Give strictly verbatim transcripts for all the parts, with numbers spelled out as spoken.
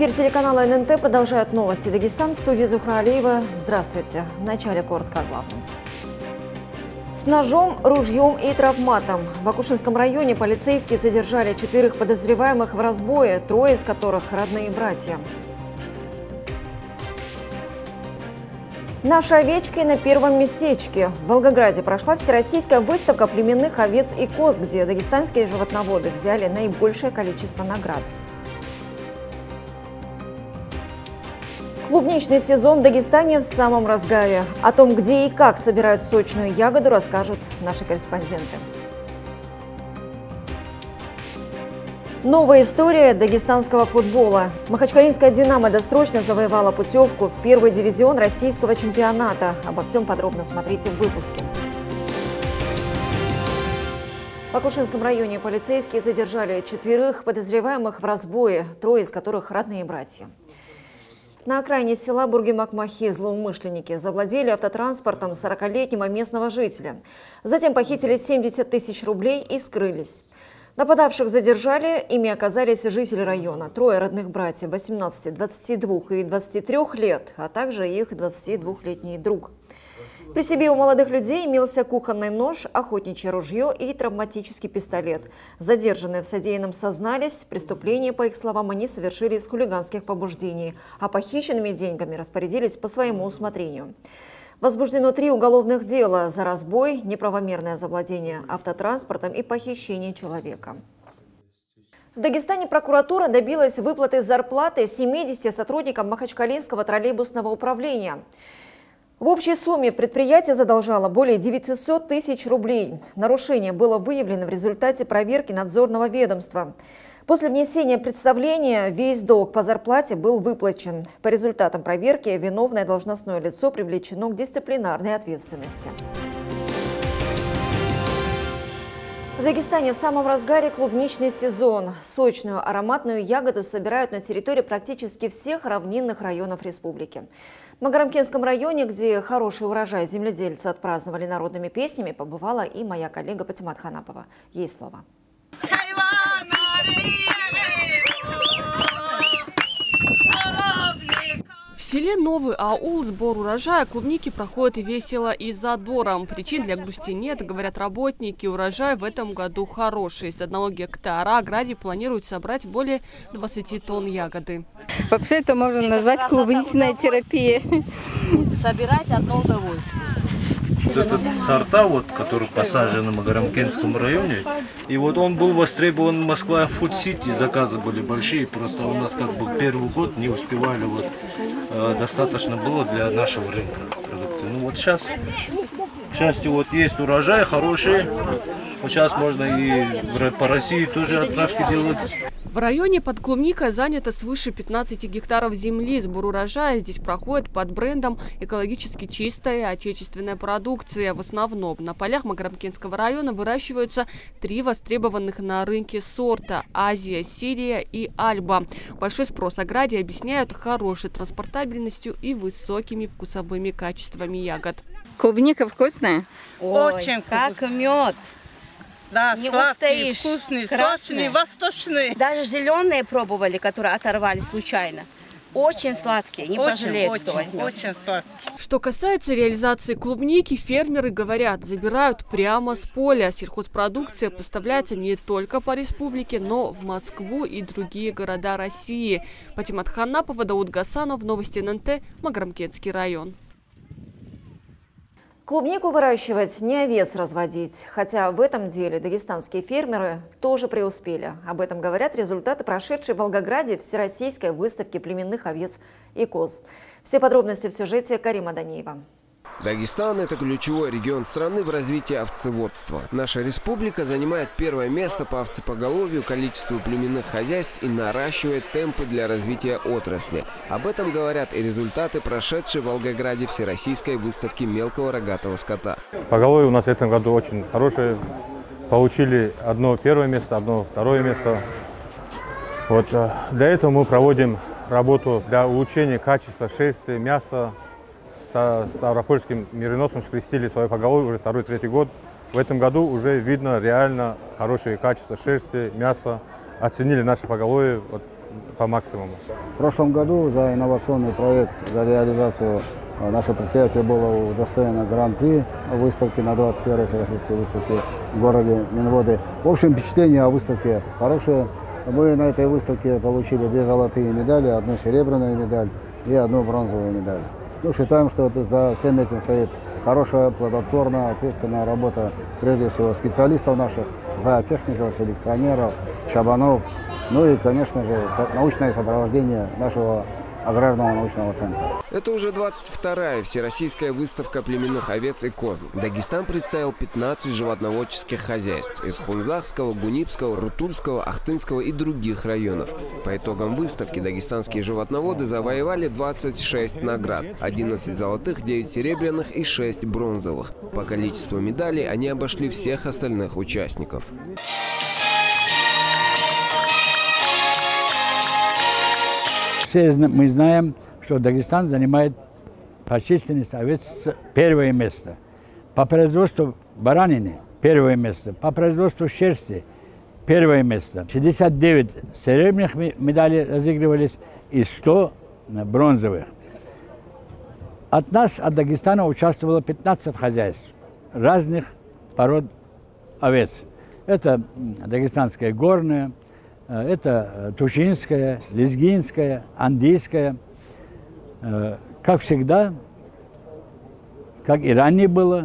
Эфир телеканала эн эн тэ продолжают новости. Дагестан, в студии Зухра Алиева. Здравствуйте. В начале коротко о главном. С ножом, ружьем и травматом. В Акушинском районе полицейские задержали четверых подозреваемых в разбое, трое из которых родные братья. Наши овечки на первом местечке. В Волгограде прошла всероссийская выставка племенных овец и коз, где дагестанские животноводы взяли наибольшее количество наград. Клубничный сезон в Дагестане в самом разгаре. О том, где и как собирают сочную ягоду, расскажут наши корреспонденты. Новая история дагестанского футбола. Махачкалинская «Динамо» досрочно завоевала путевку в первый дивизион российского чемпионата. Обо всем подробно смотрите в выпуске. В Акушинском районе полицейские задержали четверых подозреваемых в разбое, трое из которых родные братья. На окраине села Бургимак-Махи злоумышленники завладели автотранспортом сорокалетнего местного жителя. Затем похитили семьдесят тысяч рублей и скрылись. Нападавших задержали, ими оказались жители района. Трое родных братьев восемнадцати, двадцати двух и двадцати трёх лет, а также их двадцатидвухлетний друг. При себе у молодых людей имелся кухонный нож, охотничье ружье и травматический пистолет. Задержанные в содеянном сознались. Преступление, по их словам, они совершили из хулиганских побуждений, а похищенными деньгами распорядились по своему усмотрению. Возбуждено три уголовных дела за разбой, неправомерное завладение автотранспортом и похищение человека. В Дагестане прокуратура добилась выплаты зарплаты семидесяти сотрудникам Махачкалинского троллейбусного управления. В общей сумме предприятие задолжало более девятисот тысяч рублей. Нарушение было выявлено в результате проверки надзорного ведомства. После внесения представления весь долг по зарплате был выплачен. По результатам проверки виновное должностное лицо привлечено к дисциплинарной ответственности. В Дагестане в самом разгаре клубничный сезон. Сочную ароматную ягоду собирают на территории практически всех равнинных районов республики. В Магарамкентском районе, где хороший урожай земледельцы отпраздновали народными песнями, побывала и моя коллега Патимат Ханапова. Ей слово. В селе Новый аул сбор урожая клубники проходит весело и задором. Причин для грусти нет, говорят работники. Урожай в этом году хороший. С одного гектара аграрии планируют собрать более двадцати тонн ягоды. Вообще это можно это назвать клубничной терапией. Собирать одно удовольствие. Вот этот сорта, вот, который посажен в Магарамкентском районе, и вот он был востребован в Москве, в Фуд-Сити, заказы были большие, просто у нас как бы первый год не успевали, вот, э, достаточно было для нашего рынка продукции. Ну вот сейчас, к счастью, вот есть урожай хороший, вот сейчас можно и по России тоже отправки делать. В районе под клубникой занято свыше пятнадцати гектаров земли. Сбор урожая здесь проходит под брендом экологически чистая отечественная продукция. В основном на полях Магарамкентского района выращиваются три востребованных на рынке сорта – Азия, Сирия и Альба. Большой спрос аграрии объясняют хорошей транспортабельностью и высокими вкусовыми качествами ягод. Клубника вкусная? Очень, как мед. Да, не сладкий, устоишь. вкусный, Красный. сочный, восточный. Даже зеленые пробовали, которые оторвали случайно. Очень сладкие, не очень, пожалеют, очень, кто возьмет. Очень сладкий. Что касается реализации клубники, фермеры говорят, забирают прямо с поля. Сельхозпродукция поставляется не только по республике, но в Москву и другие города России. Патимат Ханапова, Дауд Гасанов, новости эн эн тэ, Магарамкентский район. Клубнику выращивать, не овес разводить. Хотя в этом деле дагестанские фермеры тоже преуспели. Об этом говорят результаты прошедшей в Волгограде всероссийской выставки племенных овец и коз. Все подробности в сюжете Карима Даниева. Дагестан – это ключевой регион страны в развитии овцеводства. Наша республика занимает первое место по овцепоголовью, количеству племенных хозяйств и наращивает темпы для развития отрасли. Об этом говорят и результаты прошедшей в Волгограде всероссийской выставки мелкого рогатого скота. Поголовье у нас в этом году очень хорошее. Получили одно первое место, одно второе место. Вот для этого мы проводим работу для улучшения качества шерсти, мяса. Ставропольским мериносом скрестили свое поголовье уже второй-третий год. В этом году уже видно реально хорошее качество шерсти, мяса. Оценили наше поголовье. Вот по максимуму. В прошлом году за инновационный проект, за реализацию наше предприятие было удостоено гран-при выставки на двадцать первой всероссийской выставке в городе Минводы. В общем, впечатление о выставке хорошее. Мы на этой выставке получили две золотые медали, одну серебряную медаль и одну бронзовую медаль. Ну, считаем, что это за всем этим стоит хорошая, плодотворная, ответственная работа, прежде всего, специалистов наших, зоотехников, селекционеров, чабанов, ну и, конечно же, научное сопровождение нашего аграрного научного центра. Это уже двадцать вторая всероссийская выставка племенных овец и коз. Дагестан представил пятнадцать животноводческих хозяйств из Хунзахского, Гунипского, Рутульского, Ахтынского и других районов. По итогам выставки дагестанские животноводы завоевали двадцать шесть наград, одиннадцать золотых, девять серебряных и шесть бронзовых. По количеству медалей они обошли всех остальных участников. Все мы знаем, что Дагестан занимает по численности овец первое место. По производству баранины первое место. По производству шерсти первое место. шестьдесят девять серебряных медалей разыгрывались и сто бронзовых. От нас, от Дагестана, участвовало пятнадцать хозяйств разных пород овец. Это дагестанская горная, это тушинская, лезгинская, андийская. Как всегда, как и ранее было,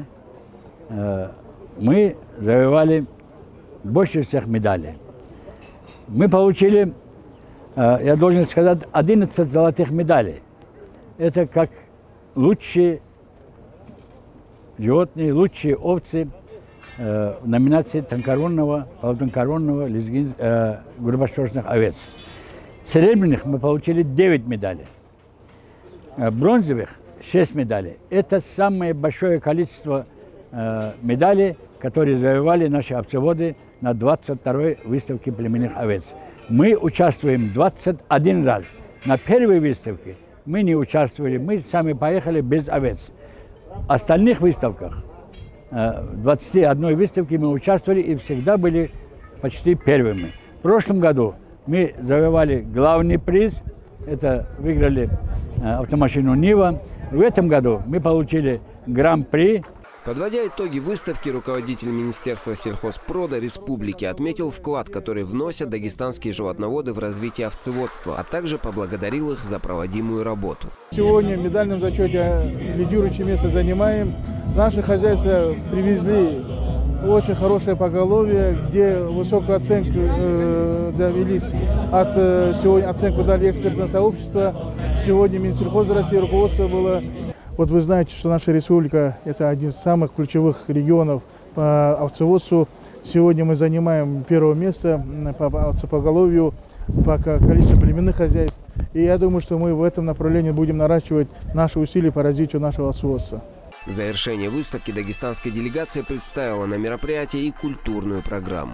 мы завоевали больше всех медалей. Мы получили, я должен сказать, одиннадцать золотых медалей. Это как лучшие животные, лучшие овцы в номинации тонкорунного, полутонкорунного, лезгин, э, грубошерстных овец. Серебряных мы получили девять медалей. Бронзовых шесть медалей. Это самое большое количество э, медалей, которые завоевали наши овцеводы на двадцать второй выставке племенных овец. Мы участвуем двадцать один раз. На первой выставке мы не участвовали, мы сами поехали без овец. В остальных выставках, в двадцати одной выставке мы участвовали и всегда были почти первыми. В прошлом году мы завоевали главный приз, это выиграли автомашину Нива. В этом году мы получили гран-при. Подводя итоги выставки, руководитель Министерства сельхозпрода республики отметил вклад, который вносят дагестанские животноводы в развитие овцеводства, а также поблагодарил их за проводимую работу. Сегодня в медальном зачете лидирующее место занимаем. Наши хозяйства привезли очень хорошее поголовье, где высокую оценку э, довелись от э, сегодня оценку дали экспертное сообщество. Сегодня Минсельхоз России руководство было. Вот вы знаете, что наша республика – это один из самых ключевых регионов по овцеводству. Сегодня мы занимаем первое место по овцепоголовью, по количеству племенных хозяйств. И я думаю, что мы в этом направлении будем наращивать наши усилия по развитию нашего овцеводства. В завершение выставки дагестанская делегация представила на мероприятии и культурную программу.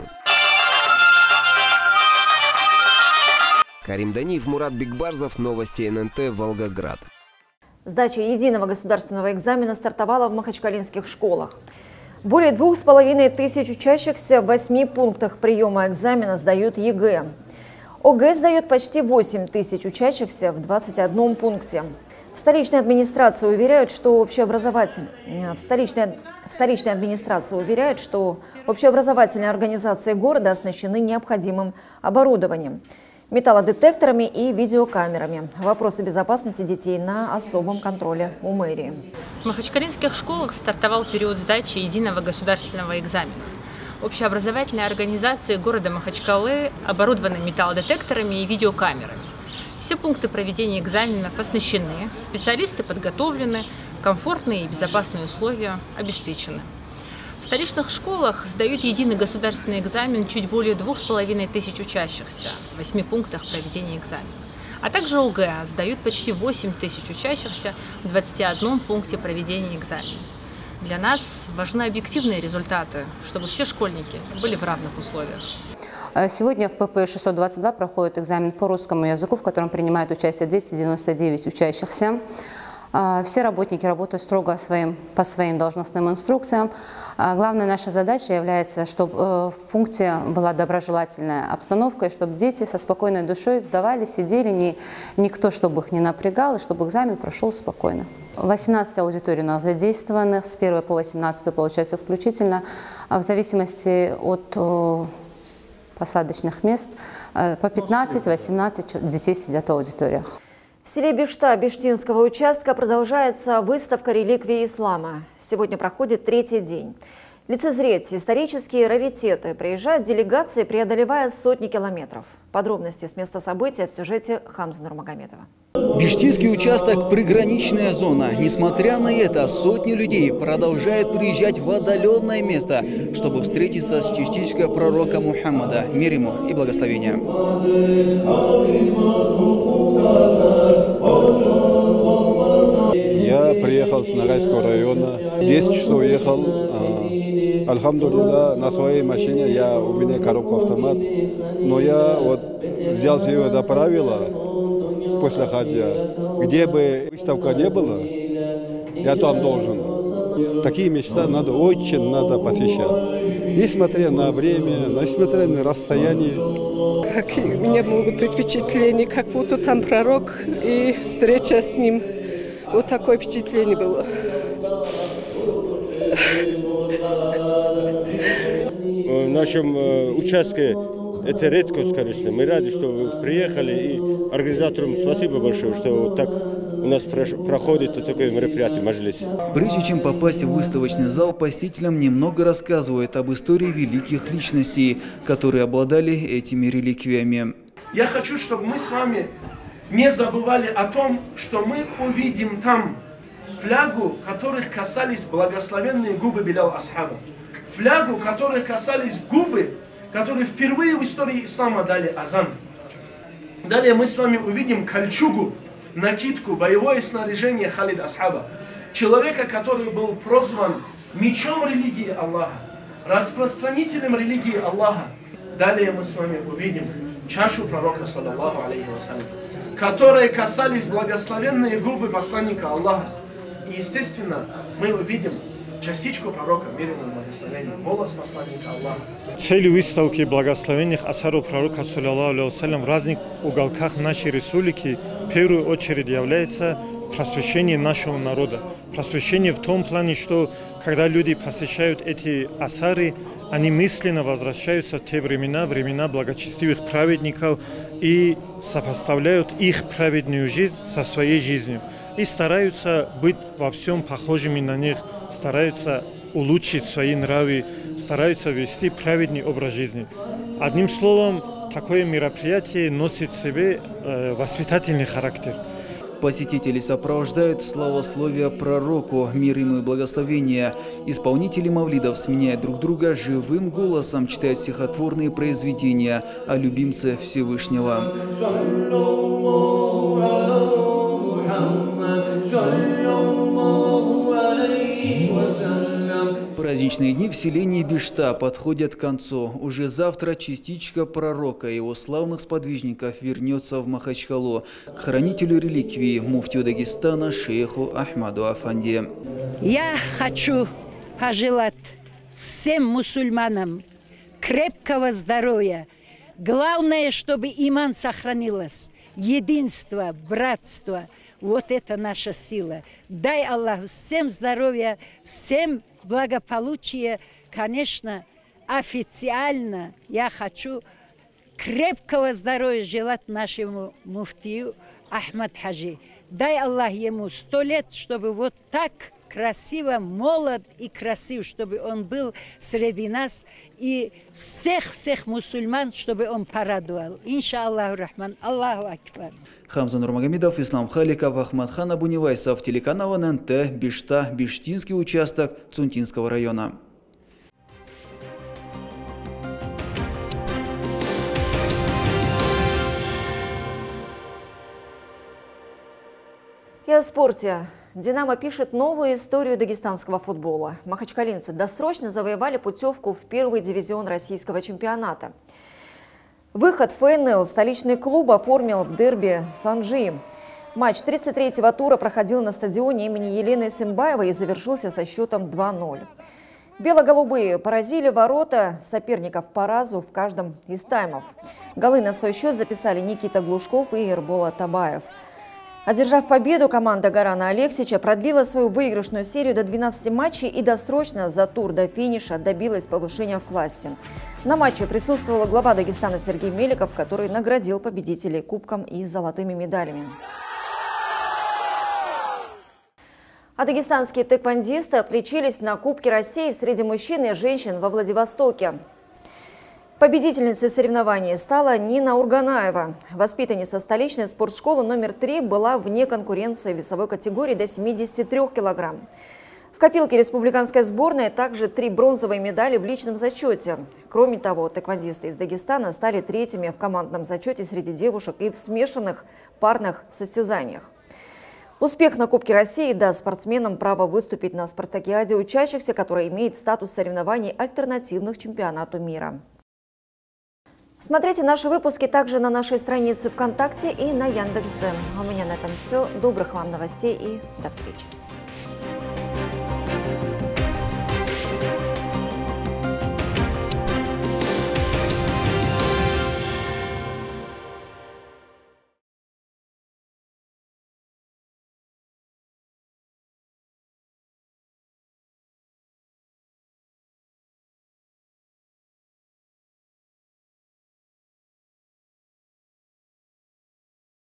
Карим Даниев, Мурат Бигбарзов, новости эн эн тэ, Волгоград. Сдача единого государственного экзамена стартовала в махачкалинских школах. Более двух с половиной тысяч учащихся в восьми пунктах приема экзамена сдают е гэ э. о гэ сдает почти восемь тысяч учащихся в двадцати одном пункте. В столичной администрации уверяют, что общеобразователь... в, столичной... в столичной администрации уверяют, что общеобразовательные организации города оснащены необходимым оборудованием, металлодетекторами и видеокамерами. Вопросы безопасности детей на особом контроле у мэрии. В махачкалинских школах стартовал период сдачи единого государственного экзамена. Общеобразовательные организации города Махачкалы оборудованы металлодетекторами и видеокамерами. Все пункты проведения экзаменов оснащены, специалисты подготовлены, комфортные и безопасные условия обеспечены. В столичных школах сдают единый государственный экзамен чуть более двух с половиной тысяч учащихся в восьми пунктах проведения экзамена. А также о гэ э сдают почти восемь тысяч учащихся в двадцати одном пункте проведения экзамена. Для нас важны объективные результаты, чтобы все школьники были в равных условиях. Сегодня в пэ пэ шестьсот двадцать два проходит экзамен по русскому языку, в котором принимают участие двести девяносто девять учащихся. Все работники работают строго своим, по своим должностным инструкциям. Главная наша задача является, чтобы в пункте была доброжелательная обстановка, и чтобы дети со спокойной душой сдавали, сидели, ни, никто, чтобы их не напрягал, и чтобы экзамен прошел спокойно. восемнадцать аудиторий у нас задействованы, с первой по восемнадцатую, получается, включительно, в зависимости от посадочных мест, по пятнадцать-восемнадцать детей сидят в аудиториях. В селе Бишта Биштинского участка продолжается выставка реликвий ислама. Сегодня проходит третий день. Лицезреть исторические раритеты приезжают делегации, преодолевая сотни километров. Подробности с места события в сюжете Хамза Нурмагомедова. Биштинский участок – приграничная зона. Несмотря на это, сотни людей продолжают приезжать в отдаленное место, чтобы встретиться с частичкой пророка Мухаммада, мир ему и благословения. Я приехал с Ногайского района, десять часов ехал. Альхамдулилля, на своей машине, я, у меня коробка автомат, но я вот взял себе за правило после хаджа, где бы выставка не была, я там должен. Такие места надо, очень надо посещать, несмотря на время, несмотря на расстояние. Какие у меня могут быть впечатления, как будто там пророк и встреча с ним. Вот такое впечатление было. В нашем участке это редкость, конечно. Мы рады, что вы приехали, и организаторам спасибо большое, что вот так у нас проходит такое мероприятие, маджлис. Прежде чем попасть в выставочный зал, посетителям немного рассказывают об истории великих личностей, которые обладали этими реликвиями. Я хочу, чтобы мы с вами не забывали о том, что мы увидим там флягу, которых касались благословенные губы Билял Асхаба. Флягу, которых касались губы, которые впервые в истории ислама дали азан. Далее мы с вами увидим кольчугу, накидку, боевое снаряжение Халид Асхаба. Человека, который был прозван мечом религии Аллаха, распространителем религии Аллаха. Далее мы с вами увидим чашу пророка, саллаллаху алейхи вассалям, которые касались благословенные губы посланника Аллаха. И, естественно, мы увидим частичку пророка, мир ему и благословение, голос посланника Аллаха. Целью выставки благословенных асаров пророка, саллаллаху алейхи вассалям, в разных уголках нашей республики в первую очередь является просвещение нашего народа. Просвещение в том плане, что когда люди посещают эти асары, они мысленно возвращаются в те времена, времена благочестивых праведников, и сопоставляют их праведную жизнь со своей жизнью. И стараются быть во всем похожими на них, стараются улучшить свои нравы, стараются вести праведный образ жизни. Одним словом, такое мероприятие носит в себе э, воспитательный характер. Посетители сопровождают славословие пророку, мир ему и благословения. Исполнители мавлидов, сменяя друг друга, живым голосом читают стихотворные произведения о любимце Всевышнего. Праздничные дни в селении Бишта подходят к концу. Уже завтра частичка пророка и его славных сподвижников вернется в Махачкалу к хранителю реликвии муфтию Дагестана шейху Ахмаду Афанди. Я хочу пожелать всем мусульманам крепкого здоровья. Главное, чтобы иман сохранилось, единство, братство. Вот это наша сила. Дай Аллах всем здоровья, всем благополучия. Конечно, официально я хочу крепкого здоровья желать нашему муфтию Ахмад Хаджи. Дай Аллах ему сто лет, чтобы вот так красиво, молод и красив, чтобы он был среди нас, и всех-всех мусульман, чтобы он порадовал. Иншаллаху рахман. Аллаху акбар. Хамза Нурмагомедов, Ислам Халиков, Ахмадхан Абуневайсов, телеканал эн эн тэ, Бишта, Биштинский участок Цунтинского района. И о спорте. «Динамо» пишет новую историю дагестанского футбола. Махачкалинцы досрочно завоевали путевку в первый дивизион российского чемпионата. Выход в ФНЛ столичный клуб оформил в дерби с Анжием. Матч тридцать третьего тура проходил на стадионе имени Елены Симбаевой и завершился со счетом два ноль. Бело-голубые поразили ворота соперников по разу в каждом из таймов. Голы на свой счет записали Никита Глушков и Ербола Табаев. Одержав победу, команда Гарана Алексича продлила свою выигрышную серию до двенадцати матчей и досрочно за тур до финиша добилась повышения в классе. На матче присутствовал глава Дагестана Сергей Меликов, который наградил победителей кубком и золотыми медалями. А дагестанские тэквондисты отличились на Кубке России среди мужчин и женщин во Владивостоке. Победительницей соревнований стала Нина Урганаева. Воспитанница столичной спортшколы номер три была вне конкуренции в весовой категории до семидесяти трёх килограмм. В копилке республиканской сборной также три бронзовые медали в личном зачете. Кроме того, тэквондисты из Дагестана стали третьими в командном зачете среди девушек и в смешанных парных состязаниях. Успех на Кубке России даст спортсменам право выступить на спартакиаде учащихся, которая имеет статус соревнований альтернативных чемпионату мира. Смотрите наши выпуски также на нашей странице ВКонтакте и на Яндекс.Дзен. А у меня на этом все. Добрых вам новостей и до встречи.